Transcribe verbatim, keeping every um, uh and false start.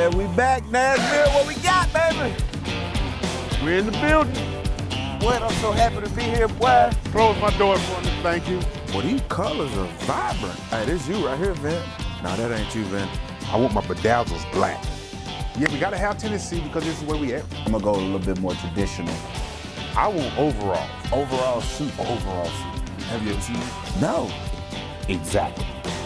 Yeah, we back, Nashville. What we got, baby? We're in the building. What? I'm so happy to be here, boy. Close my door for me, thank you. Well, these colors are vibrant. Hey, this you right here, Vin. Nah, that ain't you, Vin. I want my bedazzles black. Yeah, we gotta have Tennessee because this is where we at. I'm gonna go a little bit more traditional. I want overalls. Overall suit. Overall suit. Have you ever seen it? No. Exactly.